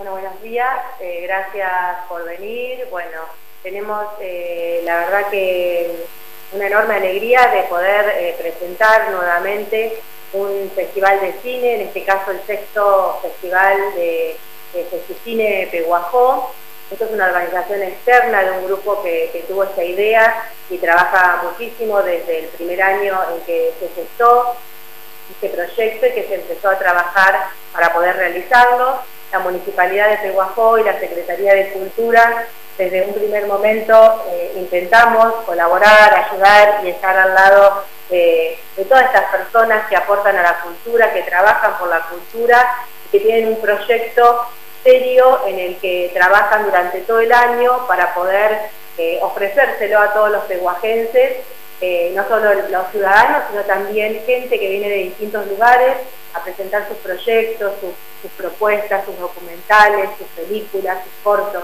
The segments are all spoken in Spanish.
Bueno, buenos días, gracias por venir. Bueno, tenemos la verdad que una enorme alegría de poder presentar nuevamente un festival de cine, en este caso el sexto festival de Festicine Pehuajó. Esto es una organización externa de un grupo que tuvo esta idea y trabaja muchísimo desde el primer año en que se gestó este proyecto y que se empezó a trabajar para poder realizarlo. La Municipalidad de Pehuajó y la Secretaría de Cultura, desde un primer momento intentamos colaborar, ayudar y estar al lado de todas estas personas que aportan a la cultura, que trabajan por la cultura y que tienen un proyecto serio en el que trabajan durante todo el año para poder ofrecérselo a todos los pehuajenses, no solo los ciudadanos, sino también gente que viene de distintos lugares a presentar sus proyectos, sus propuestas, sus documentales, sus películas, sus cortos.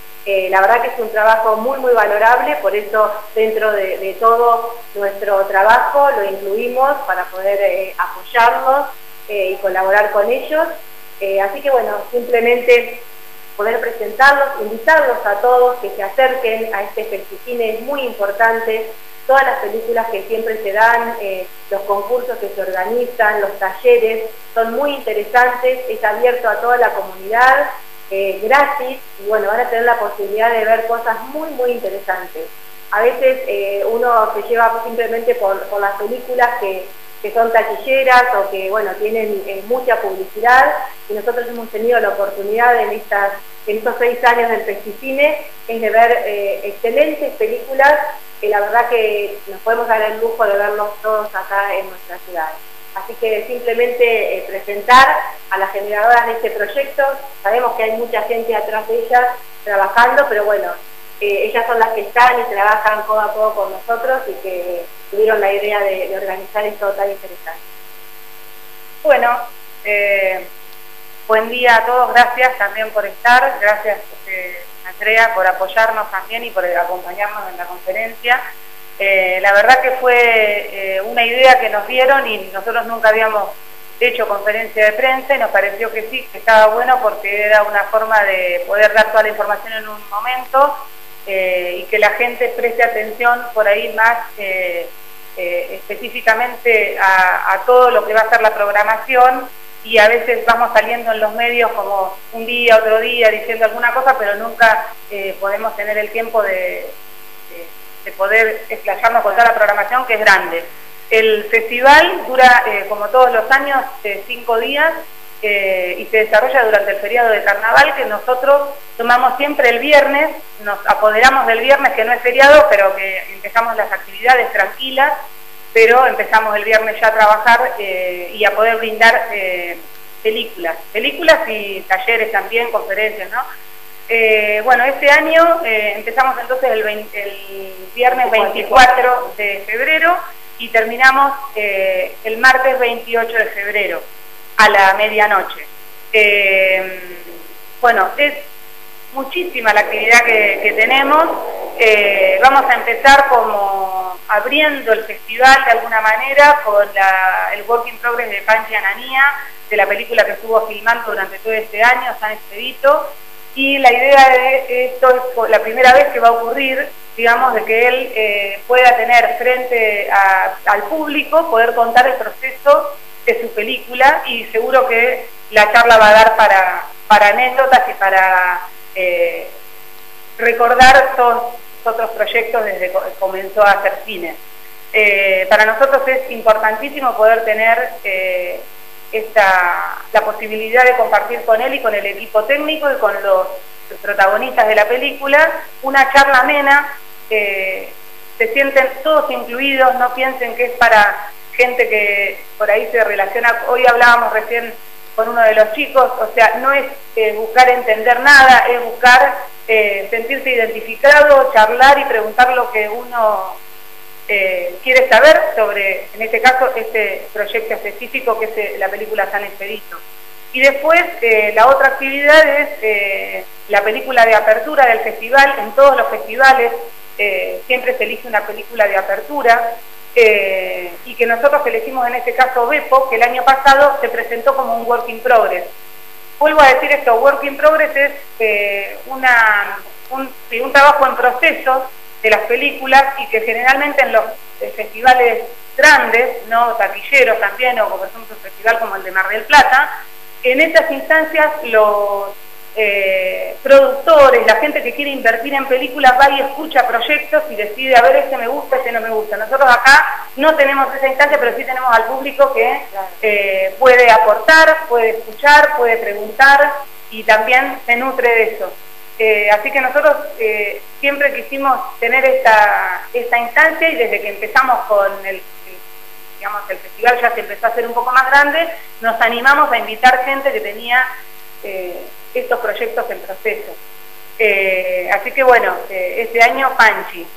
La verdad que es un trabajo muy valorable, por eso dentro de todo nuestro trabajo lo incluimos para poder apoyarlos y colaborar con ellos. Así que bueno, simplemente poder presentarlos, invitarlos a todos que se acerquen a este Festicine, es muy importante. Todas las películas que siempre se dan, los concursos que se organizan, los talleres, son muy interesantes, es abierto a toda la comunidad, gratis, y bueno, van a tener la posibilidad de ver cosas muy interesantes. A veces uno se lleva simplemente por las películas que son taquilleras o que, bueno, tienen mucha publicidad, y nosotros hemos tenido la oportunidad en estos 6 años del Festicine, es de ver excelentes películas que la verdad que nos podemos dar el lujo de verlos todos acá en nuestra ciudad. Así que simplemente presentar a las generadoras de este proyecto. Sabemos que hay mucha gente atrás de ellas trabajando, pero bueno, ellas son las que están y trabajan codo a codo con nosotros y que tuvieron la idea de organizar esto tan interesante. Bueno, buen día a todos, gracias también por estar, gracias Andrea por apoyarnos también y por acompañarnos en la conferencia. La verdad que fue una idea que nos dieron y nosotros nunca habíamos hecho conferencia de prensa y nos pareció que sí, que estaba bueno porque era una forma de poder dar toda la información en un momento y que la gente preste atención por ahí más específicamente a todo lo que va a ser la programación. Y a veces vamos saliendo en los medios como un día, otro día, diciendo alguna cosa, pero nunca podemos tener el tiempo de poder explayarnos con toda la programación, que es grande. El festival dura, como todos los años, 5 días y se desarrolla durante el feriado de carnaval, que nosotros tomamos siempre el viernes, nos apoderamos del viernes, que no es feriado, pero que empezamos las actividades tranquilas, pero empezamos el viernes ya a trabajar y a poder brindar películas y talleres también, conferencias, ¿no? Bueno, este año empezamos entonces el viernes 24 de febrero y terminamos el martes 28 de febrero a la medianoche. Bueno, es muchísima la actividad que tenemos. Vamos a empezar como abriendo el festival de alguna manera con el Work in Progress de Panchi Ananía, de la película que estuvo filmando durante todo este año, San Expedito, y la idea de esto es la primera vez que va a ocurrir, digamos, de que él pueda tener frente al público, poder contar el proceso de su película, y seguro que la charla va a dar para anécdotas y para recordar todos otros proyectos desde que comenzó a hacer cine. Para nosotros es importantísimo poder tener la posibilidad de compartir con él y con el equipo técnico y con los protagonistas de la película una charla amena, se sienten todos incluidos, no piensen que es para gente que por ahí se relaciona. Hoy hablábamos recién con uno de los chicos, o sea, no es buscar entender nada, es buscar sentirse identificado, charlar y preguntar lo que uno quiere saber sobre, en este caso, este proyecto específico que es la película San Expedito. Y después la otra actividad es la película de apertura del festival. En todos los festivales siempre se elige una película de apertura y que nosotros elegimos en este caso Beppo, que el año pasado se presentó como un Work in Progress. vuelvo a decir esto, Work in Progress es un trabajo en proceso de las películas y que generalmente en los festivales grandes, no taquilleros también, o por ejemplo un festival como el de Mar del Plata, en estas instancias los productores, la gente que quiere invertir en películas va y escucha proyectos y decide, a ver, este me gusta, este no me gusta. Nosotros acá no tenemos esa instancia, pero sí tenemos al público que puede aportar, puede escuchar, puede preguntar y también se nutre de eso. Así que nosotros siempre quisimos tener esta instancia, y desde que empezamos con el festival ya se empezó a hacer un poco más grande, nos animamos a invitar gente que tenía estos proyectos en proceso. Así que bueno, este año Panchi,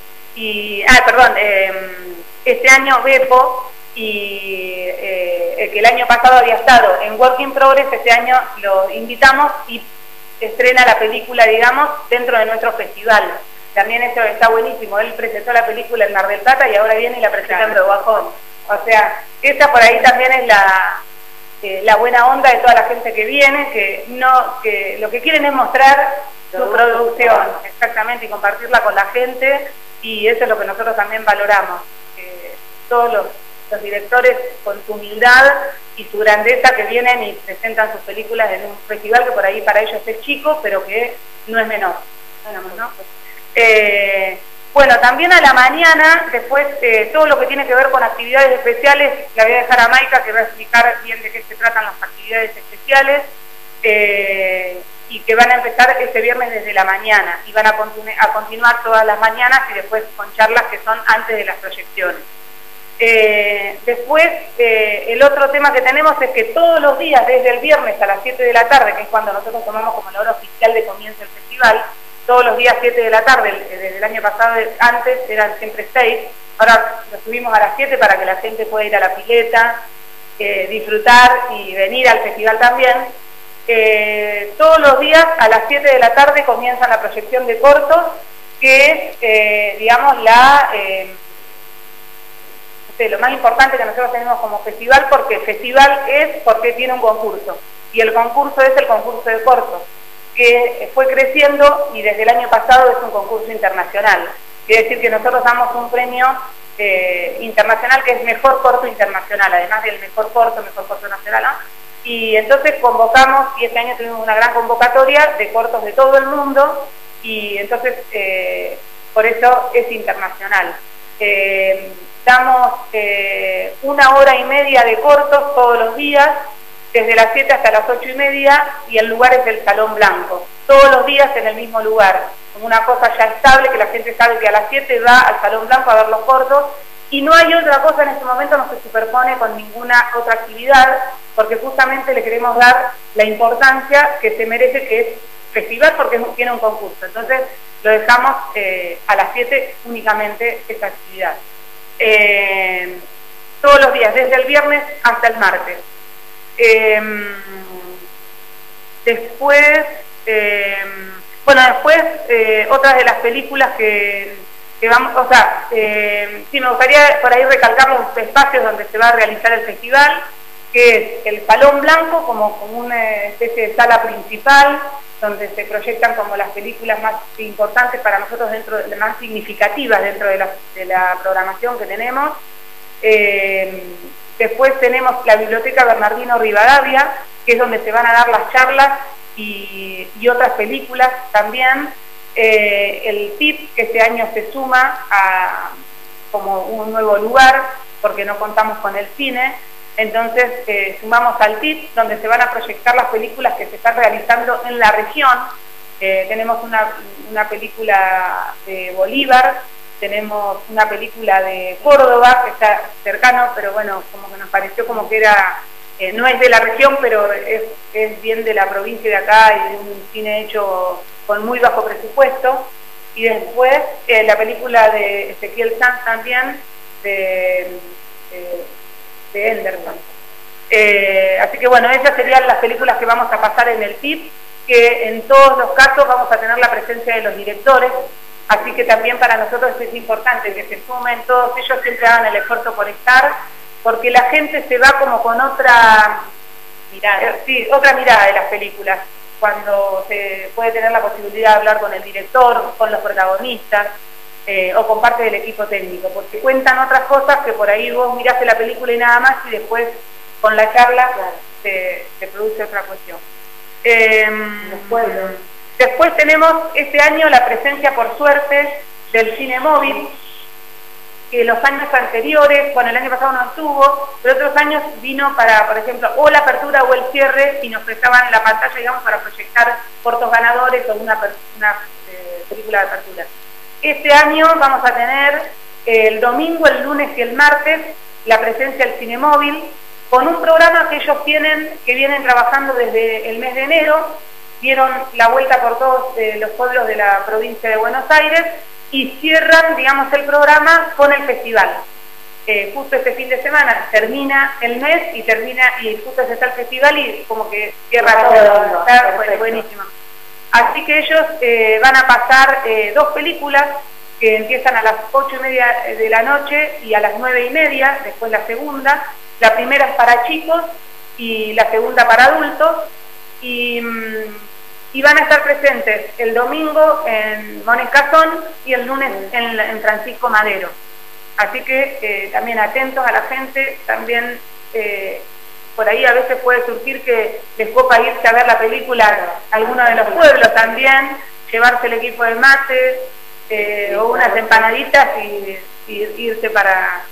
este año Beppo, y el que el año pasado había estado en Work in Progress, este año lo invitamos y estrena la película, digamos, dentro de nuestro festival. También eso está buenísimo, él presentó la película en Mar del Plata y ahora viene y la presenta en Bajón. O sea, esa por ahí también es la buena onda de toda la gente que viene, que lo que quieren es mostrar su producción, exactamente, y compartirla con la gente, y eso es lo que nosotros también valoramos. Todos los directores con su humildad y su grandeza que vienen y presentan sus películas en un festival que por ahí para ellos es chico, pero que no es menor. ¿No? Bueno, también a la mañana, después todo lo que tiene que ver con actividades especiales, la voy a dejar a Maika, que va a explicar bien de qué se tratan las actividades especiales, y que van a empezar este viernes desde la mañana, y van a continuar todas las mañanas y después con charlas que son antes de las proyecciones. Después, el otro tema que tenemos es que todos los días, desde el viernes a las 7 de la tarde, que es cuando nosotros tomamos como la hora oficial de comienzo del festival, todos los días 7 de la tarde, desde el año pasado antes eran siempre 6, ahora lo subimos a las 7 para que la gente pueda ir a la pileta, disfrutar y venir al festival también. Todos los días a las 7 de la tarde comienza la proyección de cortos, que es, digamos, lo más importante que nosotros tenemos como festival, porque el festival porque tiene un concurso, y el concurso es el concurso de cortos, que fue creciendo y desde el año pasado es un concurso internacional. Quiere decir que nosotros damos un premio internacional que es mejor corto internacional, además del mejor corto nacional, ¿no? Y entonces convocamos, y este año tuvimos una gran convocatoria de cortos de todo el mundo, y entonces por eso es internacional. Damos 1 hora y media de cortos todos los días, desde las 7 hasta las 8:30, y el lugar es el Salón Blanco, todos los días en el mismo lugar, como una cosa ya estable, que la gente sabe que a las 7 va al Salón Blanco a ver los cortos, y no hay otra cosa en este momento, no se superpone con ninguna otra actividad, porque justamente le queremos dar la importancia que se merece, que es festival, porque tiene un concurso. Entonces lo dejamos a las 7 únicamente esta actividad. Todos los días, desde el viernes hasta el martes. Después, otras de las películas que vamos, o sea, sí, me gustaría por ahí recalcar los espacios donde se va a realizar el festival, que es el Salón Blanco como una especie de sala principal, donde se proyectan como las películas más importantes para nosotros, más significativas dentro de la programación que tenemos. Después tenemos la Biblioteca Bernardino Rivadavia, que es donde se van a dar las charlas y otras películas también. El TIP, que este año se suma como un nuevo lugar, porque no contamos con el cine, entonces sumamos al TIP, donde se van a proyectar las películas que se están realizando en la región. Tenemos una película de Bolívar, tenemos una película de Córdoba, que está cercano, pero bueno, como que nos pareció como que era, no es de la región, pero es bien de la provincia de acá, y de un cine hecho con muy bajo presupuesto. Y después la película de Ezequiel Sanz también, de Henderson. Así que bueno, esas serían las películas que vamos a pasar en el TIP, que en todos los casos vamos a tener la presencia de los directores, así que también para nosotros es importante que se sumen todos ellos, siempre hagan el esfuerzo por estar, porque la gente se va como con otra mirada. Sí, otra mirada de las películas, cuando se puede tener la posibilidad de hablar con el director, con los protagonistas, o con parte del equipo técnico, porque cuentan otras cosas que por ahí vos miraste la película y nada más, y después con la charla se produce otra cuestión. Después tenemos este año la presencia, por suerte, del cine móvil, que los años anteriores, bueno, el año pasado no estuvo, pero otros años vino para, por ejemplo, o la apertura o el cierre, y nos prestaban la pantalla, digamos, para proyectar cortos ganadores o una película de apertura. Este año vamos a tener el domingo, el lunes y el martes la presencia del cine móvil, con un programa que ellos tienen, que vienen trabajando desde el mes de enero, dieron la vuelta por todos los pueblos de la provincia de Buenos Aires, y cierran, digamos, el programa con el festival. Justo este fin de semana termina el mes y justo está el festival y como que cierra todo. Está buenísimo. Así que ellos van a pasar 2 películas que empiezan a las 8:30 de la noche y a las 9:30, después la segunda. La primera es para chicos y la segunda para adultos. Y van a estar presentes el domingo en Mones Cazón y el lunes en Francisco Madero. Así que también atentos a la gente, también por ahí a veces puede surgir que les copa irse a ver la película a alguno de los pueblos también, llevarse el equipo de mates o unas empanaditas y irse para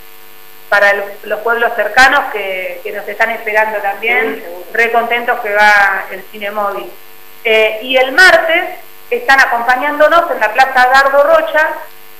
los pueblos cercanos que nos están esperando también, re contentos que va el cine móvil. Y el martes están acompañándonos en la Plaza Dardo Rocha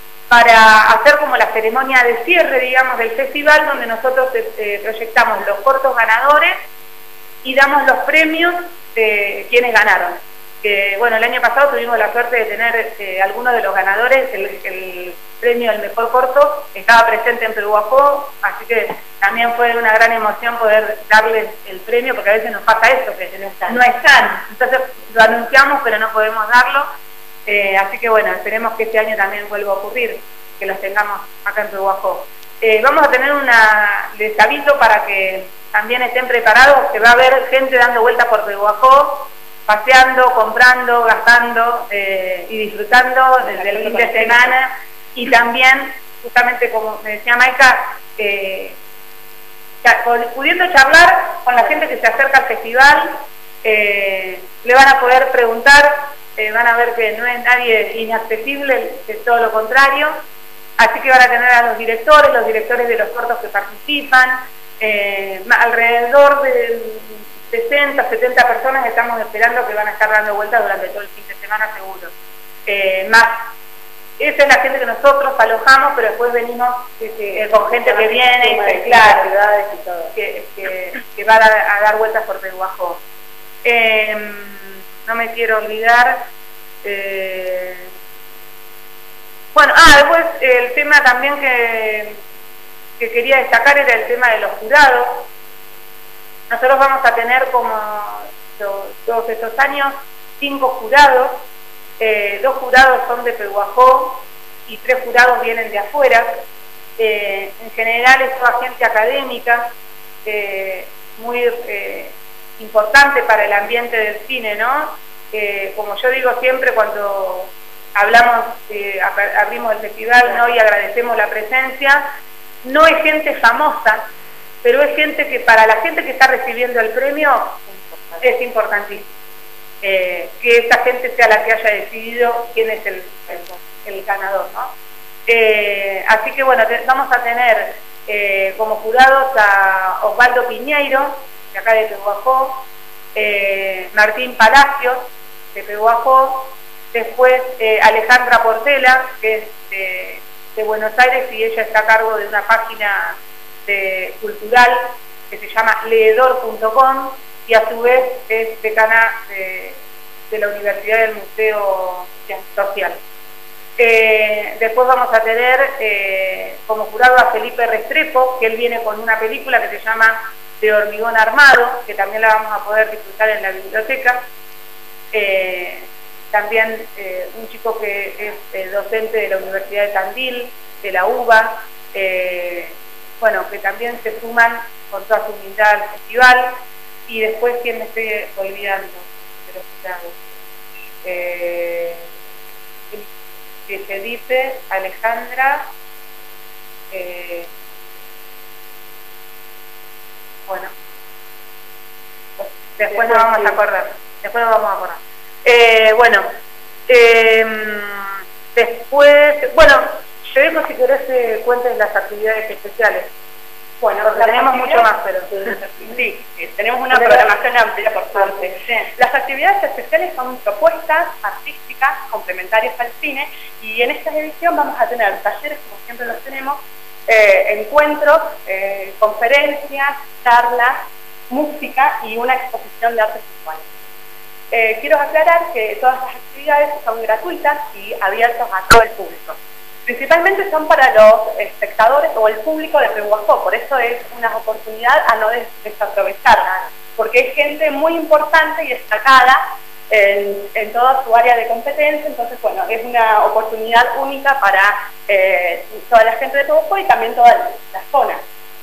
para hacer como la ceremonia de cierre, digamos, del festival, donde nosotros proyectamos los cortos ganadores y damos los premios de quienes ganaron. Bueno, el año pasado tuvimos la suerte de tener algunos de los ganadores, el premio del mejor corto estaba presente en Pehuajó, así que también fue una gran emoción poder darles el premio, porque a veces nos pasa esto, que no están. Entonces lo anunciamos, pero no podemos darlo. Así que bueno, esperemos que este año también vuelva a ocurrir, que los tengamos acá en Pehuajó. Vamos a tener les aviso para que también estén preparados, que va a haber gente dando vueltas por Pehuajó, paseando, comprando, gastando y disfrutando desde el fin de semana. Y también, justamente como me decía Maika, pudiendo charlar con la gente que se acerca al festival, le van a poder preguntar, van a ver que no es nadie inaccesible, es todo lo contrario. Así que van a tener a los directores de los cortos que participan, alrededor de 60, 70 personas estamos esperando que van a estar dando vueltas durante todo el fin de semana seguro. Esa es la gente que nosotros alojamos, pero después venimos con gente que viene, claro, que va a dar vueltas por Pehuajó. No me quiero olvidar. Bueno, después el tema también que quería destacar era el tema de los jurados. Nosotros vamos a tener, como todos estos años, 5 jurados. 2 jurados son de Pehuajó y 3 jurados vienen de afuera. En general es toda gente académica, muy importante para el ambiente del cine, ¿no? Como yo digo siempre cuando hablamos, abrimos el festival, ¿no? Y agradecemos la presencia, no es gente famosa, pero es gente que para la gente que está recibiendo el premio es importantísimo. Que esa gente sea la que haya decidido quién es el ganador, ¿no? Así que bueno, vamos a tener como jurados a Osvaldo Piñeiro, de acá de Pehuajó, Martín Palacios, de Pehuajó, después Alejandra Portela, que es de Buenos Aires, y ella está a cargo de una página cultural que se llama leedor.com, y a su vez es decana de la Universidad del Museo Social. Después vamos a tener como jurado a Felipe Restrepo, que él viene con una película que se llama De hormigón armado, que también la vamos a poder disfrutar en la biblioteca. También un chico que es docente de la Universidad de Tandil, de la UBA, bueno, que también se suman con toda su humildad al festival. Y después, ¿quién me estoy olvidando? Pero Felipe, Alejandra, bueno, después nos vamos a acordar. Después nos vamos a acordar. Después, bueno, yo dejo si querés cuentes las actividades especiales. Bueno, tenemos mucho más, pero sí, tenemos una programación amplia, por suerte. Sí. Las actividades especiales son propuestas artísticas complementarias al cine, y en esta edición vamos a tener talleres, como siempre los tenemos, encuentros, conferencias, charlas, música y una exposición de arte visual. Quiero aclarar que todas las actividades son gratuitas y abiertas a todo el público. Principalmente son para los espectadores o el público de Pehuajó, por eso es una oportunidad a no desaprovechar, porque es gente muy importante y destacada en toda su área de competencia. Entonces, bueno, es una oportunidad única para toda la gente de Pehuajó y también toda la zona.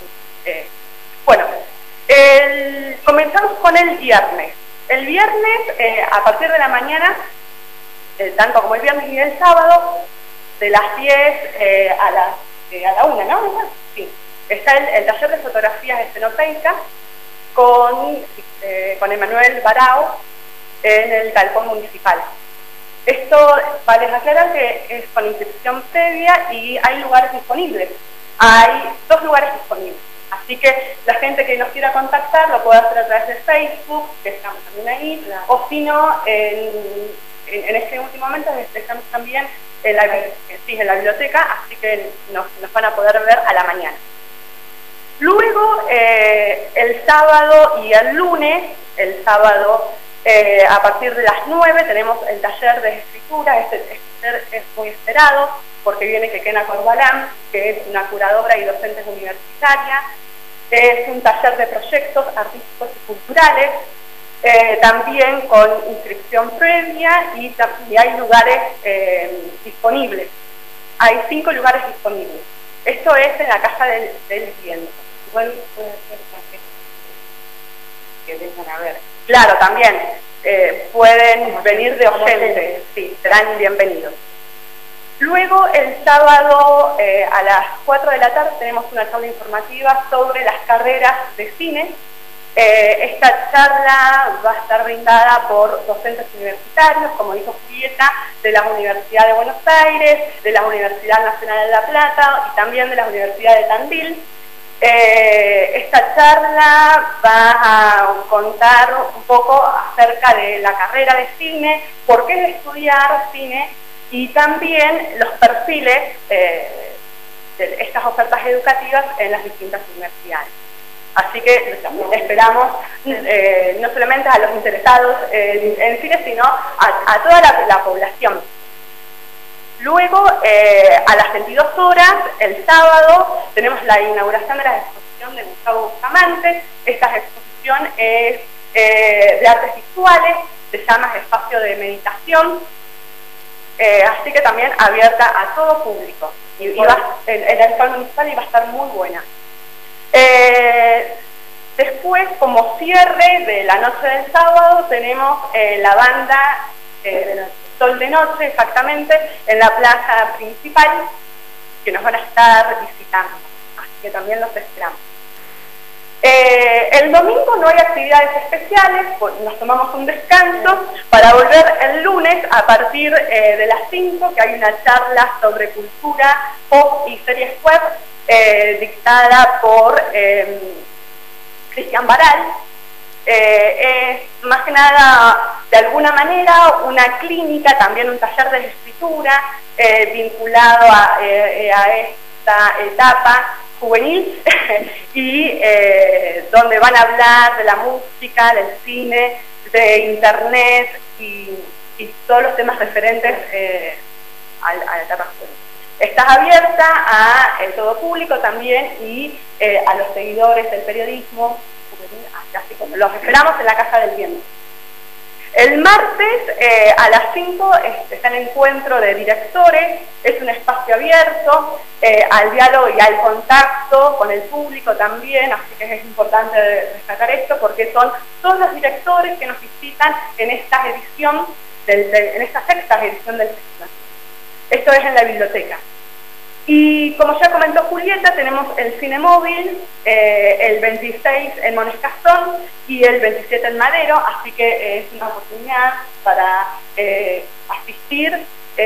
Comenzamos con el viernes. El viernes, a partir de la mañana, tanto como el viernes y el sábado, de las 10 a la 1, ¿no? Sí. Está el taller de fotografías escenoteicas con Emanuel Barao en el Galpón Municipal. Esto, vale aclarar que es con inscripción previa y hay lugares disponibles. Hay 2 lugares disponibles. Así que la gente que nos quiera contactar lo puede hacer a través de Facebook, que estamos también ahí, claro. O si no, en este último momento estamos también en la biblioteca, así que nos van a poder ver a la mañana. Luego, el sábado y el lunes, el sábado a partir de las 9 tenemos el taller de escritura. Este taller es muy esperado porque viene Kekena Corbalán, que es una curadora y docente universitaria. Es un taller de proyectos artísticos y culturales, también con inscripción previa, y hay lugares disponibles. Hay 5 lugares disponibles. Esto es en la Casa del Viento. Igual puede ser que vengan a ver. Claro, también pueden venir de oyentes, sí, serán bienvenidos. Luego, el sábado a las 4 de la tarde tenemos una charla informativa sobre las carreras de cine. Esta charla va a estar brindada por docentes universitarios, como dijo Julieta, de la Universidad de Buenos Aires, de la Universidad Nacional de La Plata y también de la Universidad de Tandil. Esta charla va a contar un poco acerca de la carrera de cine, por qué estudiar cine y también los perfiles de estas ofertas educativas en las distintas universidades. Así que esperamos no solamente a los interesados en cine, sino a toda la población. Luego, a las 22 horas, el sábado, tenemos la inauguración de la exposición de Gustavo Bustamante. Esta exposición es de artes visuales, se llama Espacio de Meditación, así que también abierta a todo público. Y va en el Galpón Municipal y va a estar muy buena. Después, como cierre de la noche del sábado, tenemos la banda Sol de Noche, exactamente, en la plaza principal, que nos van a estar visitando, así que también los esperamos. El domingo no hay actividades especiales, nos tomamos un descanso para volver el lunes a partir de las 5, que hay una charla sobre cultura, pop y series web, dictada por Cristian Baral. Es más que nada, de alguna manera, una clínica, también un taller de escritura vinculado a esta etapa juvenil y donde van a hablar de la música, del cine, de internet y todos los temas referentes a la etapa juvenil. Está abierta a todo público también y a los seguidores del periodismo, así como los esperamos en la Casa del Viento. El martes a las 5 está el encuentro de directores, es un espacio abierto al diálogo y al contacto con el público también, así que es importante destacar esto porque son todos los directores que nos visitan en esta edición, en esta sexta edición del festival. Esto es en la biblioteca. Y como ya comentó Julieta, tenemos el cine móvil, el 26 en Monescastón y el 27 en Madero, así que es una oportunidad para asistir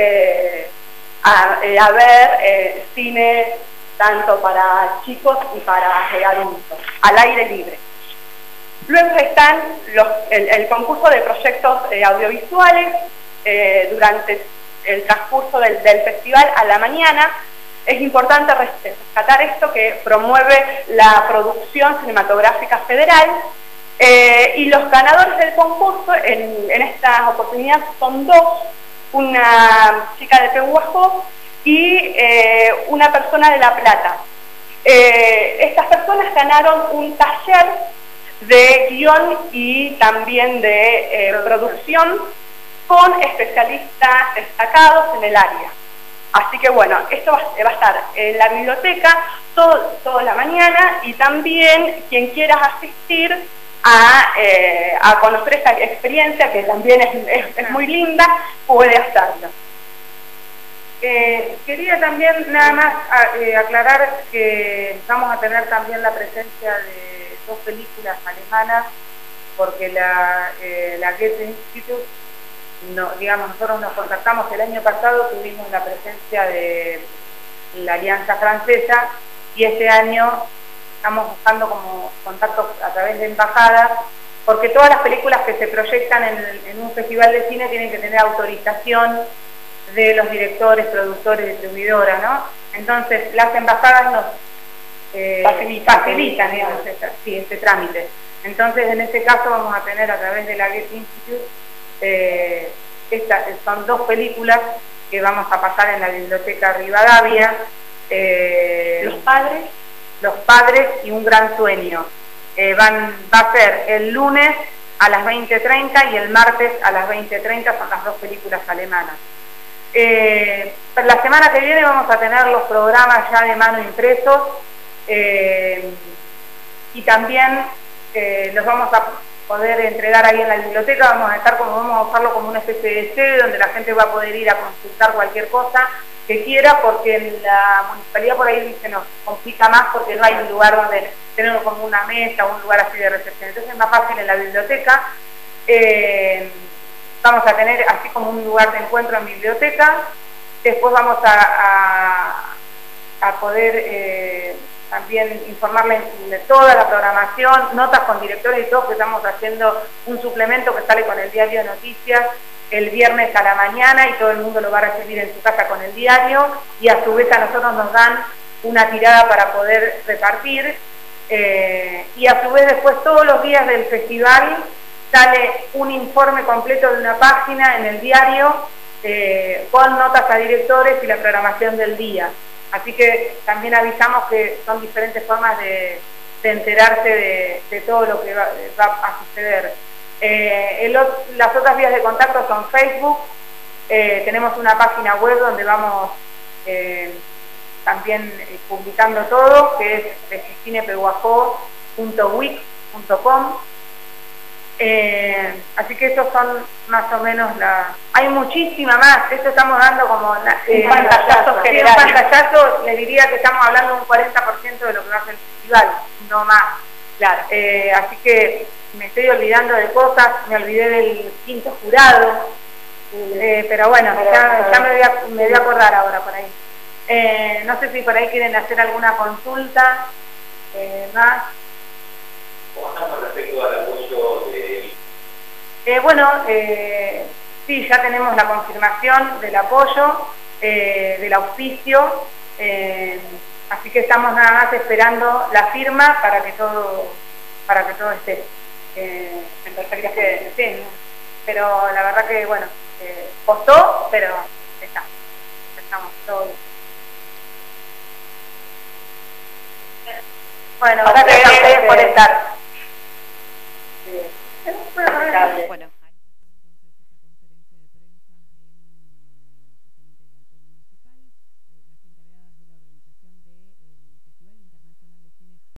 a ver cine tanto para chicos y para adultos, al aire libre. Luego están el concurso de proyectos audiovisuales durante el transcurso del festival a la mañana. Es importante rescatar esto que promueve la producción cinematográfica federal y los ganadores del concurso en esta oportunidad son dos, una chica de Pehuajó y una persona de La Plata. Estas personas ganaron un taller de guión y también de producción con especialistas destacados en el área. Así que bueno, esto va a estar en la biblioteca toda la mañana y también quien quiera asistir a conocer esta experiencia, que también es muy linda, puede hacerlo. Quería también nada más aclarar que vamos a tener también la presencia de dos películas alemanas, porque la Goethe Institut, nosotros nos contactamos el año pasado, tuvimos la presencia de la Alianza Francesa y este año estamos buscando como contactos a través de embajadas, porque todas las películas que se proyectan en un festival de cine tienen que tener autorización de los directores, productores, distribuidoras, ¿no? Entonces las embajadas nos facilitan digamos, este trámite. Entonces en este caso vamos a tener a través de la Goethe Institut son dos películas que vamos a pasar en la Biblioteca Rivadavia, Los Padres y Un Gran Sueño. Va a ser el lunes a las 20:30 y el martes a las 20:30, son las dos películas alemanas. Para la semana que viene vamos a tener los programas ya de mano impresos y también los vamos a poder entregar ahí en la biblioteca. Vamos a usarlo como una especie de sede donde la gente va a poder ir a consultar cualquier cosa que quiera, porque en la municipalidad por ahí se nos complica más porque no hay un lugar donde tenemos como una mesa o un lugar así de recepción. Entonces es más fácil en la biblioteca. Vamos a tener así como un lugar de encuentro en biblioteca. Después vamos a poder también informarles de toda la programación, notas con directores y todo, que estamos haciendo un suplemento que sale con el diario de noticias el viernes a la mañana y todo el mundo lo va a recibir en su casa con el diario, y a su vez a nosotros nos dan una tirada para poder repartir, y a su vez después todos los días del festival sale un informe completo de una página en el diario con notas a directores y la programación del día. Así que también avisamos que son diferentes formas de enterarse de todo lo que va a suceder. Las otras vías de contacto son Facebook, tenemos una página web donde vamos también publicando todo, que es cinepehuajó.wix.com. Así que esos son más o menos hay muchísima más. Esto estamos dando como un pantallazo general. Un pantallazo, les diría que estamos hablando de un 40% de lo que va a ser el festival, no más. Claro. Así que me estoy olvidando de cosas, me olvidé del quinto jurado, pero bueno, ya me voy a acordar ahora por ahí. No sé si por ahí quieren hacer alguna consulta más. ¿Cómo estamos respecto al apoyo de... sí, ya tenemos la confirmación del apoyo, del auspicio, así que estamos nada más esperando la firma para que todo esté. Sí, pero la verdad que, bueno, costó, pero estamos todos. Bueno, gracias a ustedes por estar.